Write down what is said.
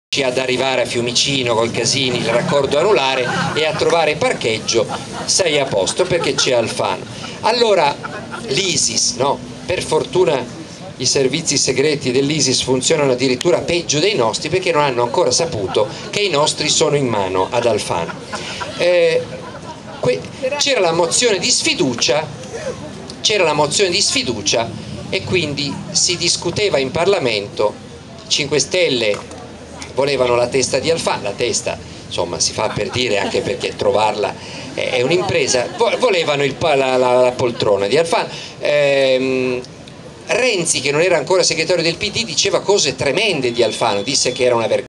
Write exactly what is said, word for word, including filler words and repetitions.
ad arrivare a Fiumicino col Casini, il raccordo anulare, e a trovare parcheggio sei a posto perché c'è Alfano. Allora l'ISIS, no? Per fortuna i servizi segreti dell'ISIS funzionano addirittura peggio dei nostri, perché non hanno ancora saputo che i nostri sono in mano ad Alfano. Eh, c'era la mozione di sfiducia, c'era la mozione di sfiducia e quindi si discuteva in Parlamento. cinque Stelle volevano la testa di Alfano, la testa insomma si fa per dire, anche perché trovarla è un'impresa, volevano il, la, la, la poltrona di Alfano. ehm, Renzi, che non era ancora segretario del P D, diceva cose tremende di Alfano, disse che era una vergogna.